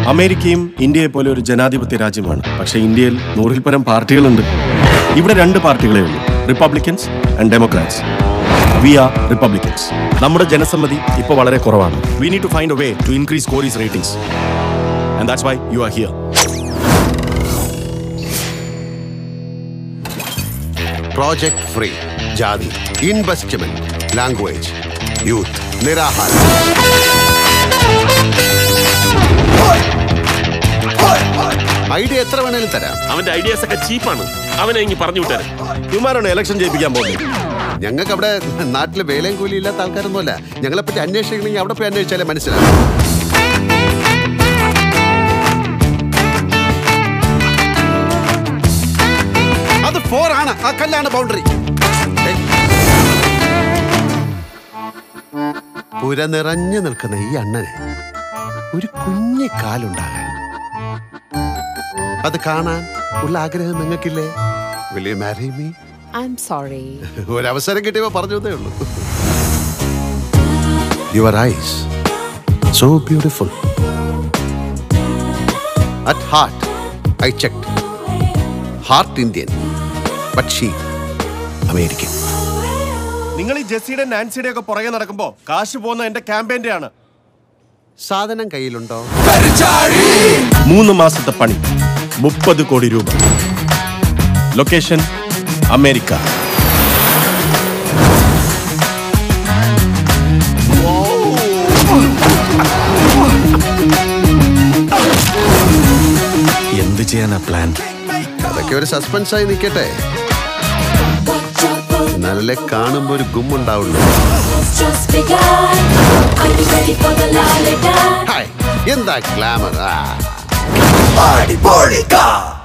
അമേരിക്കയും ഇന്ത്യയെ പോലെ ഒരു ജനാധിപത്യ രാജ്യമാണ്. പക്ഷേ ഇന്ത്യയിൽ 100-ൽ പരം പാർട്ടികളുണ്ട്. ഇവിടെ 2 പാർട്ടികളേ ഉള്ളൂ, Republicans and Democrats. We are Republicans. നമ്മുടെ ജനസമ്മതി ഇപ്പോൾ വളരെ കുറവാണ്. We need to find a way to increase Corey's ratings. And that's why you are here. Project free, ജാതി, ഇൻവെസ്റ്റ്മെന്റ്, ലാംഗ്വേജ്, യൂത്ത്, നിരാഹാരം. ഐഡിയ എത്ര വേണേലും തരാം. അവന്റെ ഐഡിയാസ് ഒക്കെ ചീപ്പാണ്. അവനെ ഇനി പറഞ്ഞു വിട്ടാൽ ഇവന്മാരാണ് ഇലക്ഷൻ ജയിപ്പിക്കാൻ പോകുന്നത്. ഞങ്ങൾക്ക് അവിടെ നാട്ടില് വേലയും കൂലി ഇല്ലാത്ത ആൾക്കാരൊന്നുമല്ല. ഞങ്ങളെ പറ്റി അന്വേഷിക്കണമെങ്കിൽ അവിടെ പോയി അന്വേഷിച്ചാലേ മനസ്സിലാവും. അത് 4 ആണ്. ആ കല്ലാണ് ബൗണ്ടറി. പുര നിറഞ്ഞു നിൽക്കുന്ന ഈ അണ്ണന് ഒരു കുഞ്ഞു കാലുണ്ടാകാൻ, അത് കാണാൻ ഉള്ള ആഗ്രഹം നിങ്ങൾക്കില്ലേ? Will you marry me? I'm sorry. ഒരു അവസരം കിട്ടിയപ്പോ പറഞ്ഞതേ ഉള്ളൂ. Your eyes, so beautiful. At heart, I checked. Heart Indian, but she American. നിങ്ങൾ ഈ ജെസ്സിയുടെ നാൻസിയുടെ ഒക്കെ പുറകെ നടക്കുമ്പോ കാശ് പോകുന്ന എന്റെ ക്യാമ്പയിന്റെ ആണ്. സാധനം കയ്യിലുണ്ടോ? 3 മാസത്തെ പണി, 30 കോടി രൂപ. Location America. എന്ത് ചെയ്യാനാ പ്ലാൻ? അതൊക്കെ ഒരു സസ്പെൻസായി നിൽക്കട്ടെ. നല്ല കാണുമ്പോ ഒരു ഗുമ്മുണ്ടാവുള്ളൂ. എന്താ ഗ്ലാമർ.